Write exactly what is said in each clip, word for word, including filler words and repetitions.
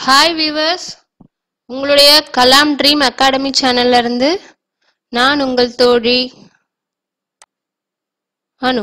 Hi viewers, உங்களுடைய Kalam dream academy சேனல்ல இருந்து நான் உங்கள் தோழி அனு.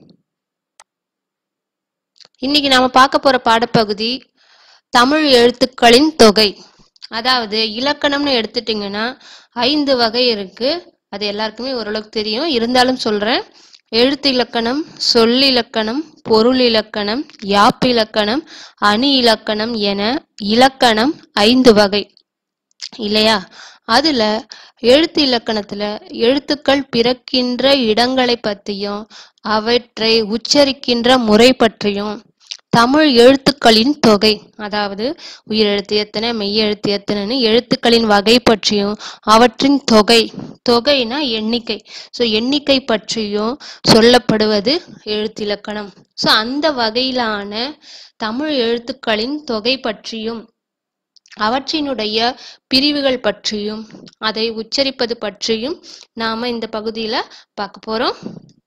இன்னைக்கு நாம பார்க்க போற பாடப்பகுதி தமிழ் எழுத்துக்களின் தொகை. அதாவது இலக்கணம்னு எடுத்துட்டீங்கன்னா ஐந்து வகை இருக்கு. அது எல்லாருக்குமே ஓரளவுக்கு தெரியும், இருந்தாலும் சொல்றேன். எழுத்து இலக்கணம், சொல்லிலக்கணம், பொருள் இலக்கணம், யாப்பிலக்கணம், அணி இலக்கணம் என இலக்கணம் ஐந்து வகை இல்லையா? அதுல எழுத்து இலக்கணத்துல எழுத்துக்கள் பிறக்கின்ற இடங்களை பற்றியும் அவற்றை உச்சரிக்கின்ற முறை பற்றியும், தமிழ் எழுத்துக்களின் தொகை அதாவது உயிரெழுத்து எத்தனை, மெய்யெழுத்து எத்தனைன்னு எழுத்துக்களின் வகை பற்றியும் அவற்றின் தொகை, தொகைனா எண்ணிக்கை, ஸோ எண்ணிக்கை பற்றியும் சொல்லப்படுவது எழுத்திலக்கணம். ஸோ அந்த வகையிலான தமிழ் எழுத்துக்களின் தொகை பற்றியும் அவற்றினுடைய பிரிவுகள் பற்றியும் அதை உச்சரிப்பது பற்றியும் நாம இந்த பகுதியில பார்க்க போறோம்.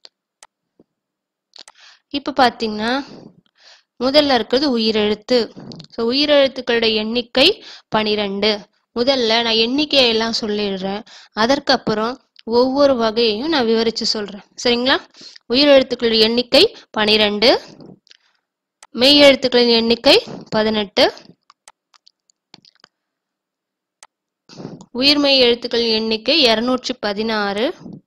இப்ப பாத்தீங்கன்னா முதல்ல இருக்கிறது உயிரெழுத்து. ஸோ உயிரெழுத்துக்களுடைய எண்ணிக்கை பனிரெண்டு. முதல்ல நான் எண்ணிக்கையெல்லாம் சொல்லிடுறேன், அதற்கப்புறம் ஒவ்வொரு வகையையும் நான் விவரிச்சு சொல்றேன், சரிங்களா? உயிரெழுத்துக்களுடைய எண்ணிக்கை பனிரெண்டு, மெய் எழுத்துக்களின் எண்ணிக்கை பதினெட்டு, உயிர்மெய் எழுத்துக்களின் எண்ணிக்கை இருநூற்றி பதினாறு,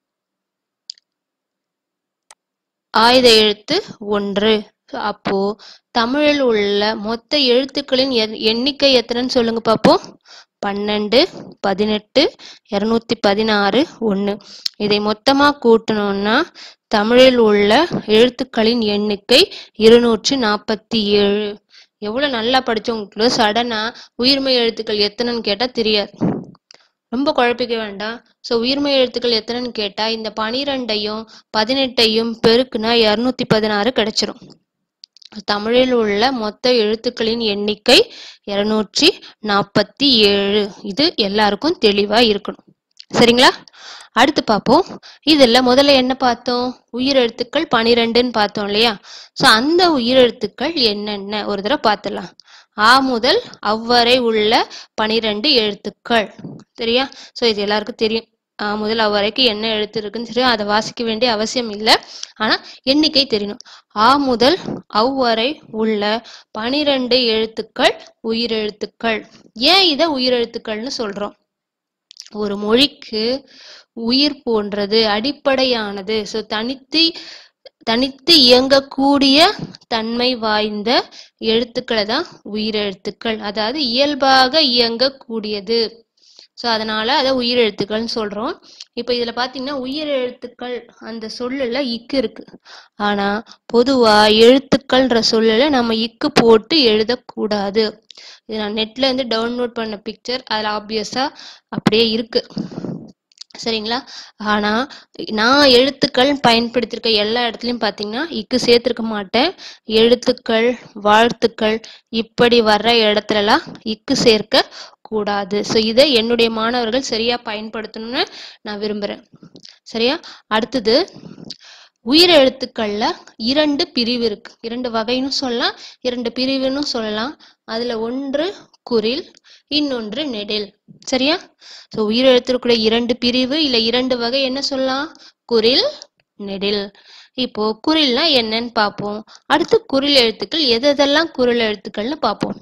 ஆயுத எழுத்து ஒன்று. அப்போ தமிழில் உள்ள மொத்த எழுத்துக்களின் எண்ணிக்கை எத்தனைன்னு சொல்லுங்க பார்ப்போம். பன்னெண்டு, பதினெட்டு, இருநூத்தி பதினாறு, ஒன்று. இதை மொத்தமா கூட்டணும்னா தமிழில் உள்ள எழுத்துக்களின் எண்ணிக்கை இருநூற்றி நாற்பத்தி ஏழு. எவ்வளவு நல்லா படிச்சவங்களுக்கு சடனா உயிர்மெய் எழுத்துக்கள் எத்தனைன்னு கேட்டா தெரியாது, ரொம்ப குழப்பிக்க வேண்டாம். ஸோ உயிர்மெய் எழுத்துக்கள் எத்தனைன்னு கேட்டா இந்த பனிரெண்டையும் பதினெட்டையும் பெருக்குனா இருநூத்தி பதினாறு கிடைச்சிரும். தமிழில் உள்ள மொத்த எழுத்துக்களின் எண்ணிக்கை இருநூற்றி நாற்பத்தி ஏழு. இது எல்லாருக்கும் தெளிவா இருக்கணும், சரிங்களா? அடுத்து பார்ப்போம். இதுல முதல்ல என்ன பார்த்தோம்? உயிரெழுத்துக்கள் பனிரெண்டுன்னு பார்த்தோம் இல்லையா? ஸோ அந்த உயிரெழுத்துக்கள் என்னென்ன ஒரு தடவை பார்த்துடலாம். ஆ முதல் அவ்வரை உள்ள பனிரெண்டு எழுத்துக்கள், சரியா? ஸோ இது எல்லாருக்கும் தெரியும். ஆ முதல் அவ்வரைக்கு என்ன எழுத்து இருக்குன்னு தெரியும், அதை வாசிக்க வேண்டிய அவசியம் இல்லை, ஆனா எண்ணிக்கை தெரியணும். ஆ முதல் அவ்வரை உள்ள பனிரெண்டு எழுத்துக்கள் உயிரெழுத்துக்கள். ஏன் இதை உயிரெழுத்துக்கள்னு சொல்றோம்? ஒரு மொழிக்கு உயிர் போன்றது, அடிப்படையானது, ஸோ தனித்து தனித்து இயங்கக்கூடிய தன்மை வாய்ந்த எழுத்துக்களை தான் உயிரெழுத்துக்கள், அதாவது இயல்பாக இயங்கக்கூடியது. ஸோ அதனால அதை உயிரெழுத்துக்கள்னு சொல்றோம். இப்போ இதுல பாத்தீங்கன்னா உயிரெழுத்துக்கள் அந்த சொல்லுல இக்கு இருக்கு, ஆனா பொதுவா எழுத்துக்கள்ன்ற சொல்லுல நம்ம இக்கு போட்டு எழுதக்கூடாது. இது நான் நெட்ல இருந்து டவுன்லோட் பண்ண பிக்சர், அதுல ஆப்வியஸா அப்படியே இருக்கு, சரிங்களா? ஆனா நான் எழுத்துக்கள் பயன்படுத்திருக்க எல்லா இடத்துலயும் பாத்தீங்கன்னா இக்கு சேர்த்திருக்க மாட்டேன். எழுத்துக்கள், வாழ்த்துக்கள் இப்படி வர்ற இடத்துல எல்லாம் இக்கு சேர்க்க கூடாது. ஸோ இதை என்னுடைய மாணவர்கள் சரியா பயன்படுத்தணும்னு நான் விரும்புறேன், சரியா? அடுத்தது உயிர் எழுத்துக்கள்ல இரண்டு பிரிவு இருக்கு, இரண்டு வகைன்னு சொல்லலாம், இரண்டு பிரிவுன்னு சொல்லலாம். அதுல ஒன்று குறில், இன்னொன்று நெடில், சரியா? ஸோ உயிர் எழுத்துக்களுடைய இரண்டு பிரிவு இல்ல இரண்டு வகை என்ன சொல்லலாம்? குறில், நெடில். இப்போ குறில்னா என்னன்னு பார்ப்போம். அடுத்து குறில் எழுத்துக்கள் எதெல்லாம் குறில் எழுத்துக்கள்னு பார்ப்போம்.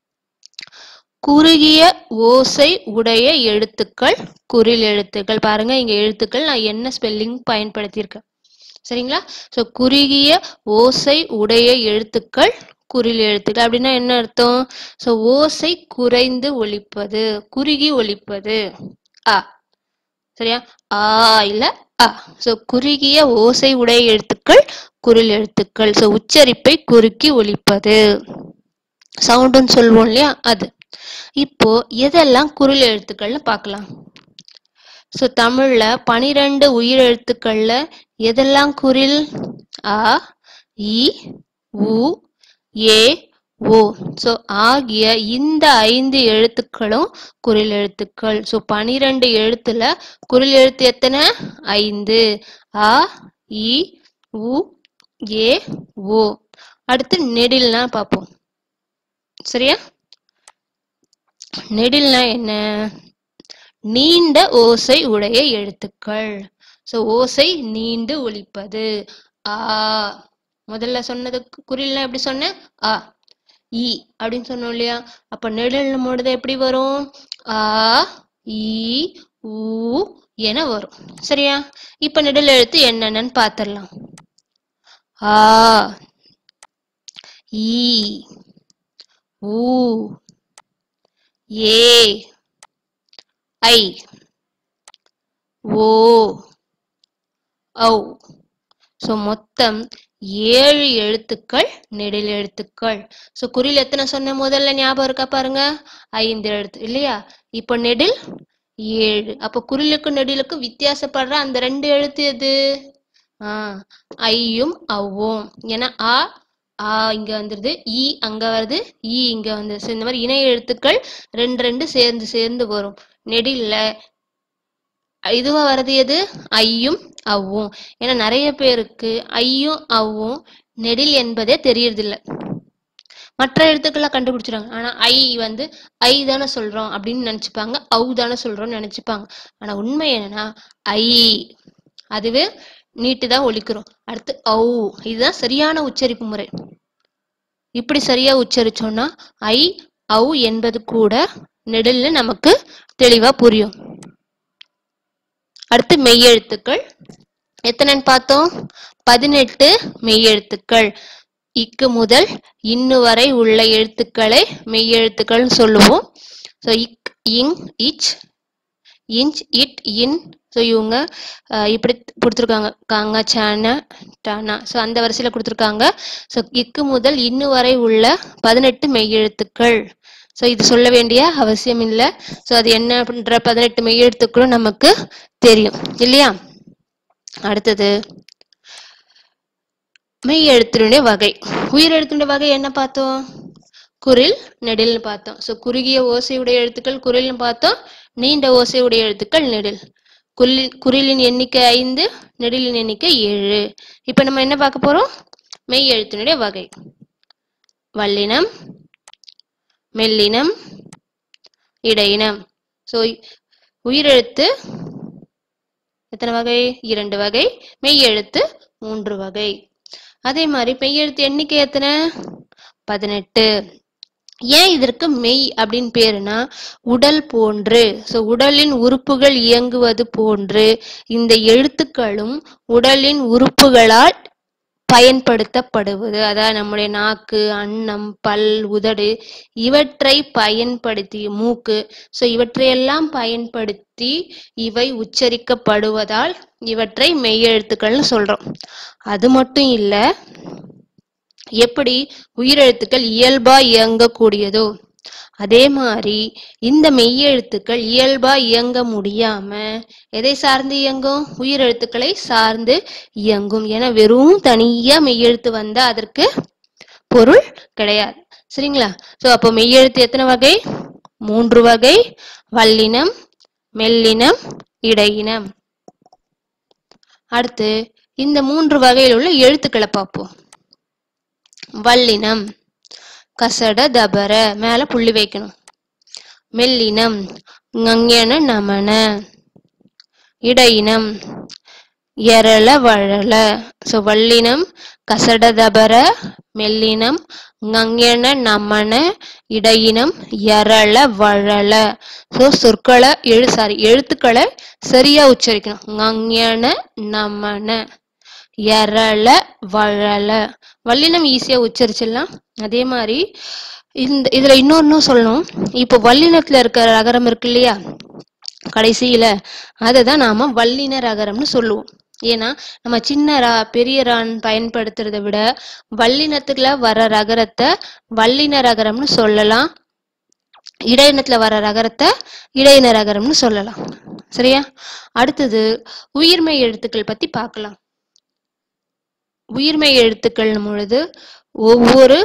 குறுகிய ஓசை உடைய எழுத்துக்கள் குறில் எழுத்துக்கள். பாருங்க இங்க எழுத்துக்கள் நான் என்ன ஸ்பெல்லிங் பயன்படுத்தியிருக்கேன், சரிங்களா? ஸோ குறுகிய ஓசை உடைய எழுத்துக்கள் குறில் எழுத்துக்கள். அப்படின்னா என்ன அர்த்தம்? ஸோ ஓசை குறைந்து ஒலிப்பது, குறுகி ஒலிப்பது. அ, சரியா? ஆ இல்ல அ. ஸோ குறுகிய ஓசை உடைய எழுத்துக்கள் குறில் எழுத்துக்கள். ஸோ உச்சரிப்பை குறுக்கி ஒலிப்பது, சவுண்டுன்னு சொல்லுவோம் இல்லையா, அது. இப்போ எதெல்லாம் குறில் எழுத்துக்கள்னு பார்க்கலாம். ஸோ தமிழ்ல பனிரெண்டு உயிர் எழுத்துக்கள்ல எதெல்லாம் குறில்? அ, இ, உ, ஏ, ஓ. ஸோ ஆகிய இந்த ஐந்து எழுத்துக்களும் குறில் எழுத்துக்கள். ஸோ பனிரெண்டு எழுத்துல குறில் எழுத்து எத்தனை? ஐந்து. அ, இ, உ, ஏ, ஓ. அடுத்து நெடில்னா பார்ப்போம், சரியா? நெடில்னா என்ன? நீண்ட ஓசை உடைய எழுத்துக்கள். சோ ஓசை நீண்டு ஒலிப்பது. ஆ முதல்ல சொன்னது குறில்னா எப்படி சொன்னேன்? ஆ ஈ அப்படின்னு சொன்னோம் இல்லையா? அப்ப நெடில் நம்மோடது எப்படி வரும்? ஆ ஈ ஊ என வரும். சரியா? இப்ப நெடில் எழுத்து என்னென்னு பார்த்திடலாம். ஆ ஈ ஊ ஏ ஐ ஓ ஔ. சோ மொத்தம் ஏழு எழுத்துக்கள் நெடில் எழுத்துக்கள். சோ குறில் எத்தனை சொன்ன முதல்ல ஞாபகம் இருக்கா பாருங்க? ஐந்து எழுத்து இல்லையா? இப்ப நெடில் ஏழு. அப்ப குறிலுக்கு நெடிலுக்கு வித்தியாசப்படுற அந்த ரெண்டு எழுத்து எது? ஆஹ் ஐயும் அவ்வும். ஏன்னா ஆ ஆ இங்க வந்துருது, ஈ அங்க வருது, ஈ இங்க வந்துருது. இந்த மாதிரி இணை எழுத்துக்கள் ரெண்டு ரெண்டு சேர்ந்து சேர்ந்து வரும். நெடில்ல இதுவா வர்றது எது? ஐயும் அவ்வும். ஏன்னா நிறைய பேருக்கு ஐயும் அவ்வும் நெடில் என்பதே தெரியறதில்ல. மற்ற எழுத்துக்களை கண்டுபிடிச்சிருவாங்க. ஆனா ஐ வந்து ஐ தானே சொல்றோம் அப்படின்னு நினைச்சுப்பாங்க, அவு தானே சொல்றோம்னு நினைச்சுப்பாங்க. ஆனா உண்மை என்னன்னா ஐ அதுவே நீட்டு தான் ஒலிக்கிறோம். அடுத்து ஔ, இதுதான் சரியான உச்சரிப்பு முறை. இப்படி சரியா உச்சரிச்சோம்னா ஐ ஔ என்பது கூட நெடில்னு நமக்கு தெளிவா புரியும். அடுத்து மெய்யெழுத்துக்கள் எத்தனைன்னு பார்த்தோம்? பதினெட்டு மெய்யெழுத்துக்கள். இக்கு முதல் இன்னு வரை உள்ள எழுத்துக்களை மெய்யெழுத்துக்கள் சொல்லுவோம். ஸோ இக் இங் இச் இன்ச் இட் இன். ஸோ இவங்க இப்படி கொடுத்துருக்காங்க, காங்க சான டானா. ஸோ அந்த வரிசையில் கொடுத்துருக்காங்க. ஸோ இக்கு முதல் இன்னு வரை உள்ள பதினெட்டு மெய்யெழுத்துக்கள். ஸோ இது சொல்ல வேண்டிய அவசியம் இல்லை. ஸோ அது என்ன அப்படின்ற பதினெட்டு மெய்யெழுத்துக்களும் நமக்கு தெரியும் இல்லையா? அடுத்தது மெய் எழுத்தினுடைய வகை. உயிர் எழுத்தினுடைய வகை என்ன பார்த்தோம்? குரில் நெடில்னு பார்த்தோம். ஸோ குறுகிய ஓசையுடைய எழுத்துக்கள் குரில்னு பார்த்தோம், நீண்ட ஓசையுடைய எழுத்துக்கள் நெடில். குரில் குரிலின் எண்ணிக்கை ஐந்து, நெடிலின் எண்ணிக்கை ஏழு. இப்ப நம்ம என்ன பார்க்க போறோம்? மெய் எழுத்தினுடைய வகை. வல்லினம், மெல்லினம், இடையினம். ஸோ உயிரெழுத்து எத்தனை வகை? இரண்டு வகை. மெய் எழுத்து மூன்று வகை. அதே மாதிரி மெய்யெழுத்து எண்ணிக்கை எத்தனை? பதினெட்டு. ஏன் இதற்கு மெய் அப்படின்னு பேருனா உடல் போன்று. ஸோ உடலின் உறுப்புகள் இயங்குவது போன்று இந்த எழுத்துக்களும் உடலின் உறுப்புகளால் பயன்படுத்தப்படுவது. அதாவது நம்முடைய நாக்கு, அன்னம், பல், உதடு இவற்றை பயன்படுத்தி, மூக்கு, ஸோ இவற்றையெல்லாம் பயன்படுத்தி இவை உச்சரிக்கப்படுவதால் இவற்றை மெய்யெழுத்துக்கள்னு சொல்றோம். அது மட்டும் இல்ல, எப்படி உயிரெழுத்துக்கள் இயல்பா இயங்கக்கூடியதோ அதே மாதிரி இந்த மெய்யெழுத்துக்கள் இயல்பா இயங்க முடியாம எதை சார்ந்து இயங்கும்? உயிரெழுத்துக்களை சார்ந்து இயங்கும். என வெறும் தனியா மெய்யெழுத்து வந்தா அதற்கு பொருள் கிடையாது. சரிங்களா? சோ அப்போ மெய்யெழுத்து எத்தனை வகை? மூன்று வகை. வல்லினம், மெல்லினம், இடையினம். அடுத்து இந்த மூன்று வகையில் உள்ள எழுத்துக்களை பார்ப்போம். வல்லினம் கசட தபர, மேல புள்ளி வைக்கணும். மெல்லினம் ஞஞன நமன. இடையினம் எரள வழல. சோ வல்லினம் கசட தபர, மெல்லினம் ஞஞன நமன, இடையினம் எரள வழல. சோ சொற்களை எழு சாரி எழுத்துக்களை சரியா உச்சரிக்கணும். ஞஞன நமன, எரள வழல. வல்லினம் ஈஸியா உச்சரிச்சிடலாம். அதே மாதிரி இந்த இதுல இன்னொன்னு சொல்லணும். இப்போ வல்லினத்துல இருக்கிற ரகரம் இருக்கு இல்லையா கடைசியில, அததான் நாம வல்லின ரகரம்னு சொல்லுவோம். ஏன்னா நம்ம சின்ன ரா பெரிய ரான் பயன்படுத்துறதை விட வல்லினத்துல வர ரகரத்தை வல்லின ரகரம்னு சொல்லலாம், இடையினத்துல வர ரகரத்தை இடையின ரகரம்னு சொல்லலாம். சரியா? அடுத்தது உயிர்மெய் எழுத்துக்கள் பத்தி பார்க்கலாம். உயிர்மெய் எழுத்துக்கள் பொழுது ஒவ்வொரு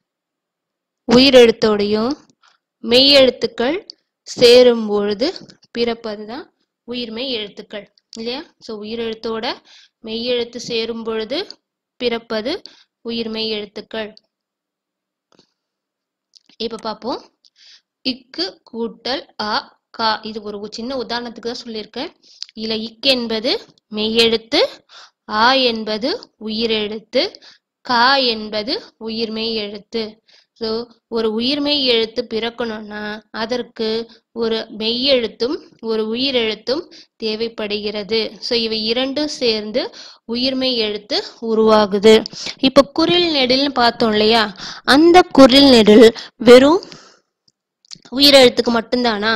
உயிரெழுத்தோடையும் மெய்யெழுத்துக்கள் சேரும் பொழுது பிறப்பதுதான் உயிர்மெய் எழுத்துக்கள் இல்லையா? சோ உயிரெழுத்தோட மெய்யெழுத்து சேரும் பொழுது பிறப்பது உயிர்மெய் எழுத்துக்கள். இப்ப பார்ப்போம். இக்கு கூட்டல் அ கா. இது ஒரு சின்ன உதாரணத்துக்கு தான் சொல்லியிருக்கேன். இதுல இக்கு என்பது மெய்யெழுத்து, ஆ என்பது உயிரெழுத்து, கா என்பது உயிர்மெய் எழுத்து. ஸோ ஒரு உயிர்மெய் எழுத்து பிறக்கணும்னா அதற்கு ஒரு மெய்யெழுத்தும் ஒரு உயிரெழுத்தும் தேவைப்படுகிறது. ஸோ இவை இரண்டும் சேர்ந்து உயிர்மெய் எழுத்து உருவாகுது. இப்ப குறில் நெடில்னு பார்த்தோம் இல்லையா, அந்த குறில் நெடில் வெறும் உயிரெழுத்துக்கு மட்டும்தானா,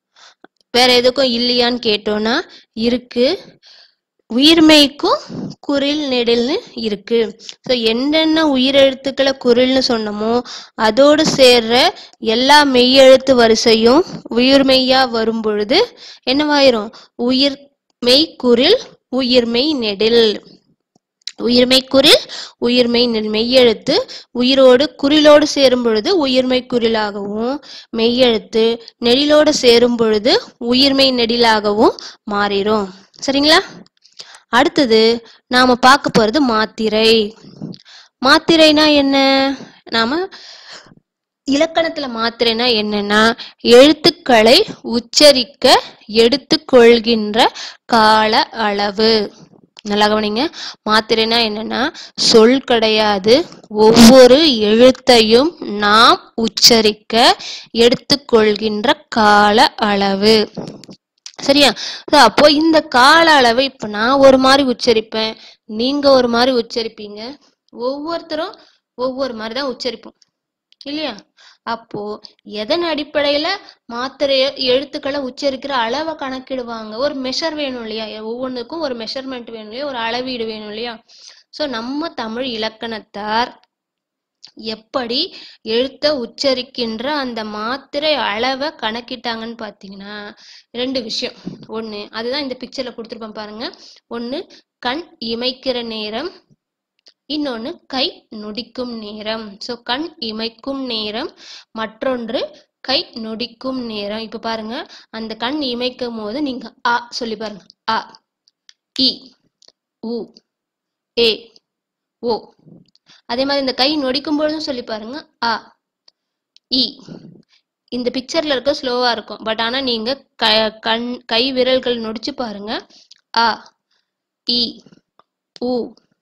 வேற எதுக்கும் இல்லையான்னு கேட்டோம்னா இருக்கு. உயிர்மெய்க்கும் குறில் நெடில்னு இருக்கு. ஸோ என்னென்ன உயிரெழுத்துக்களை குறில்னு சொன்னமோ அதோடு சேர்ற எல்லா மெய்யெழுத்து வரிசையும் உயிர்மெய்யா வரும் பொழுது என்னவாயிரும், உயிர் மெய் குறில் உயிர்மெய் நெடில். உயிர்மெய் குறில் உயிர்மெய் மெய்யெழுத்து உயிரோடு குறிலோடு சேரும் பொழுது உயிர்மெய் குறிலாகவும், மெய்யெழுத்து நெடிலோடு சேரும் பொழுது உயிர்மெய் நெடிலாகவும் மாறிடும். சரிங்களா? அடுத்தது நாம பார்க்க போறது மாத்திரை. மாத்திரைனா என்ன? நாம இலக்கணத்துல மாத்திரைனா என்னன்னா எழுத்துக்களை உச்சரிக்க எடுத்துக்கொள்கின்ற கால அளவு. நல்லா கவனிங்க. மாத்திரைனா என்னன்னா சொல் கிடையாது, ஒவ்வொரு எழுத்தையும் நாம் உச்சரிக்க எடுத்துக்கொள்கின்ற கால அளவு. சரியா? அப்போ இந்த கால அளவை இப்ப நான் ஒரு மாதிரி உச்சரிப்பேன், நீங்க ஒரு மாதிரி உச்சரிப்பீங்க, ஒவ்வொருத்தரும் ஒவ்வொரு மாதிரிதான் உச்சரிப்போம் இல்லையா? அப்போ எதன் அடிப்படையில மாத்திரை எழுத்துக்களை உச்சரிக்கிற அளவை கணக்கிடுவாங்க? ஒரு மெஷர் வேணும் இல்லையா? ஒவ்வொன்றுக்கும் ஒரு மெஷர்மெண்ட் வேணும் இல்லையா, ஒரு அளவீடு வேணும் இல்லையா? சோ நம்ம தமிழ் இலக்கணத்தார் எப்படி எழுத்த உச்சரிக்கின்ற அந்த மாத்திரை அளவை கணக்கிட்டாங்கன்னு பாத்தீங்கன்னா ரெண்டு விஷயம். ஒண்ணு அதுதான் இந்த பிக்சர்ல கொடுத்துருப்பேன் பாருங்க. ஒண்ணு கண் இமைக்கிற நேரம், இன்னொன்னு கை நொடிக்கும் நேரம். சோ கண் இமைக்கும் நேரம், மற்றொன்று கை நொடிக்கும் நேரம். இப்ப பாருங்க, அந்த கண் இமைக்கும் போது நீங்க அ சொல்லி பாருங்க. அ, இ, உ, ஏ, ஓ. அதே மாதிரி இந்த கை நொடிக்கும் பொழுதும் சொல்லி பாருங்க. அ, இ. இந்த பிக்சர்ல இருக்க ஸ்லோவா இருக்கும், பட் ஆனா நீங்க கண் கை விரல்கள் நொடிச்சு பாருங்க. அ, இ, உ,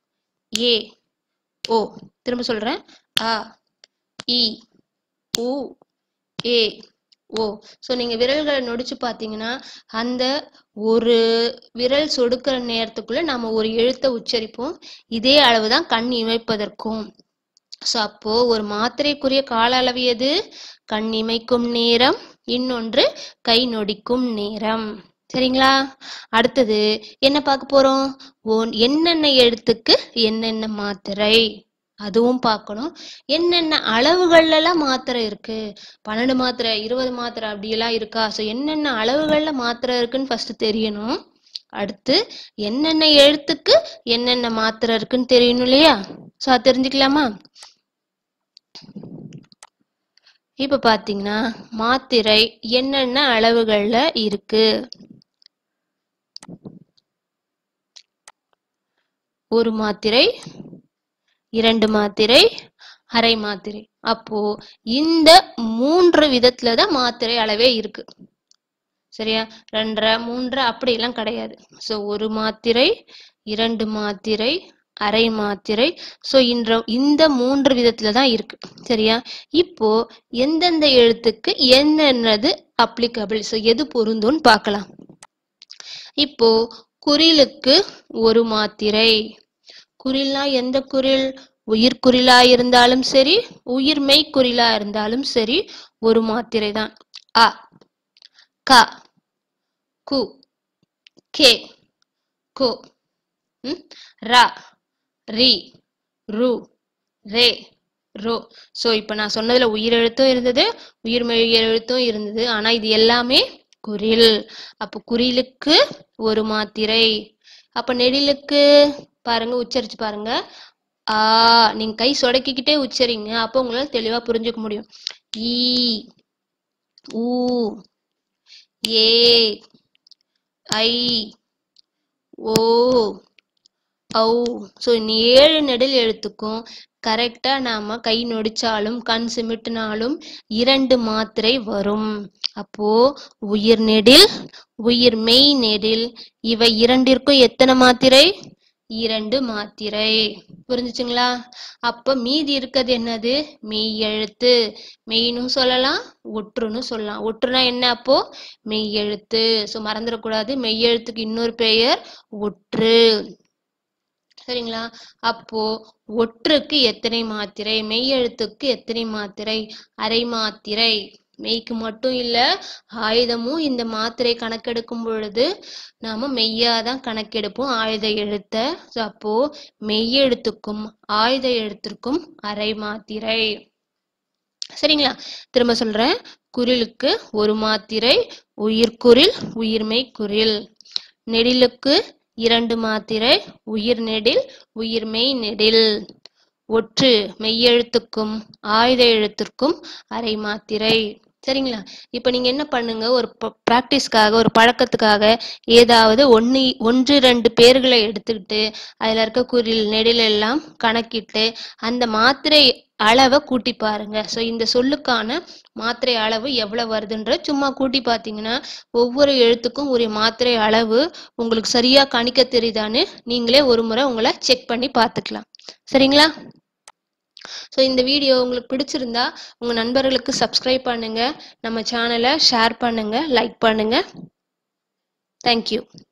ஏ, ஓ. திரும்ப சொல்றேன். அ, இ, உ, ஏ, ஓ. சோ நீங்க விரல்களை நொடிச்சு பாத்தீங்கன்னா அந்த ஒரு விரல் சொடுக்கிற நேரத்துக்குள்ள நாம ஒரு எழுத்தை உச்சரிப்போம். இதே அளவுதான் கண் இமைப்பதற்கும். சோ அப்போ ஒரு மாத்திரைக்குரிய கால அளவு எது? கண் இமைக்கும் நேரம், இன்னொன்று கை நொடிக்கும் நேரம். சரிங்களா? அடுத்தது என்ன பார்க்க போறோம்? என்னென்ன எழுத்துக்கு என்னென்ன மாத்திரை அதுவும் பார்க்கணும். என்னென்ன அளவுகள்ல எல்லாம் மாத்திரை இருக்கு, பன்னெண்டு மாத்திரை இருபது மாத்திரை அப்படி எல்லாம் இருக்கா? சோ என்னென்ன அளவுகள்ல மாத்திரை இருக்குன்னு ஃபர்ஸ்ட் தெரியணும். அடுத்து என்னென்ன எழுத்துக்கு என்னென்ன மாத்திரை இருக்குன்னு தெரியணும் இல்லையா? சோ அது தெரிஞ்சுக்கலாமா? இப்ப பாத்தீங்கன்னா மாத்திரை என்னென்ன அளவுகள்ல இருக்கு. ஒரு மாத்திரை, இரண்டு மாத்திரை, அரை மாத்திரை. அப்போ இந்த மூன்று விதத்துலதான் மாத்திரை அளவே இருக்கு. சரியா? ரெண்டரை மூன்று அப்படி எல்லாம் கிடையாது. சோ ஒரு மாத்திரை, இரண்டு மாத்திரை, அரை மாத்திரை. சோ இந்த இந்த மூன்று விதத்துலதான் இருக்கு. சரியா? இப்போ எந்தெந்த எழுத்துக்கு என்னென்னது அப்ளிகபிள், சோ எது பொருந்தும்னு பார்க்கலாம். இப்போ குறிலுக்கு ஒரு மாத்திரை. குறில்னா எந்த குறில்? உயிர் குறிலா இருந்தாலும் சரி, உயிர்மெய் குறிலா இருந்தாலும் சரி, ஒரு மாத்திரை தான். அ, க, கு, கே, கோ, ர, ரி, ரு, ரே, ரோ. சோ இப்ப நான் சொன்னதுல உயிரெழுத்தும் இருந்தது, உயிர்மெய் எழுத்தும் இருந்தது. ஆனா இது எல்லாமே குறில். அப்ப குறிலுக்கு ஒரு மாத்திரை. அப்ப நெடிலுக்கு பாருங்க, உச்சரிச்சு பாருங்க. ஆ, நீங்க கை சொடக்கிக்கிட்டே உச்சரிங்க, அப்போ உங்களால தெளிவா புரிஞ்சுக்க முடியும். ஈ, ஊ, ஏ, ஐ, ஓ, ஔ. ஸோ இந்த ஏழு நெடில் எழுத்துக்கும் கரெக்டா நாம கை நொடிச்சாலும் கண் சிமிட்டினாலும் இரண்டு மாத்திரை வரும். அப்போ உயிர் நெடில், உயிர் மெய் நெடில் இவை இரண்டிற்கும் எத்தனை மாத்திரை? இரண்டு மாத்திரை. புரிஞ்சுச்சுங்களா? அப்ப மீதி இருக்கிறது என்னது? மெய் எழுத்து. மெய்னும் சொல்லலாம், ஒற்றுன்னு சொல்லலாம். ஒற்றுனா என்ன? அப்போ மெய் எழுத்து. ஸோ மறந்துடக்கூடாது, மெய் எழுத்துக்கு இன்னொரு பெயர் ஒற்று. சரிங்களா? அப்போ ஒற்றுக்கு எத்தனை மாத்திரை? மெய் எழுத்துக்கு எத்தனை மாத்திரை? அரை மாத்திரை. மெய்க்கு மட்டும் இல்ல, ஆயுதமும் இந்த மாத்திரை கணக்கெடுக்கும் பொழுது நாம மெய்யாதான் கணக்கெடுப்போம் ஆயுத எழுத்த. அப்போ மெய் எழுத்துக்கும் ஆயுத எழுத்திற்கும் அரை மாத்திரை. சரிங்களா? திரும்ப சொல்றேன். குறிலுக்கு ஒரு மாத்திரை, உயிர்குறில், உயிர்மெய் குறில். நெடிலுக்கு இரண்டு மாத்திரை, உயிர் நெடில், உயிர்மெய் நெடில். ஒற்று மெய்யெழுத்துக்கும் ஆயுத எழுத்திற்கும் அரை மாத்திரை. சரிங்களா? இப்ப நீங்க என்ன பண்ணுங்க, ஒரு பிராக்டிஸ்க்காக, ஒரு பழக்கத்துக்காக ஏதாவது ஒன்னு ஒன்று ரெண்டு பேர்களை எடுத்துக்கிட்டு அதுல இருக்க குறில் நெடில் எல்லாம் கணக்கிட்டு அந்த மாத்திரை அளவை கூட்டி பாருங்க. ஸோ இந்த சொல்லுக்கான மாத்திரை அளவு எவ்வளவு வருதுன்ற சும்மா கூட்டி பார்த்தீங்கன்னா ஒவ்வொரு எழுத்துக்கும் ஒரு மாத்திரை அளவு உங்களுக்கு சரியா கணிக்க தெரியுதான்னு நீங்களே ஒரு முறை உங்களை செக் பண்ணி பார்த்துக்கலாம். சரிங்களா? ஸோ இந்த வீடியோ உங்களுக்கு பிடிச்சிருந்தா உங்க நண்பர்களுக்கு சப்ஸ்கிரைப் பண்ணுங்க, நம்ம சேனலை ஷேர் பண்ணுங்க, லைக் பண்ணுங்க. தேங்க்யூ.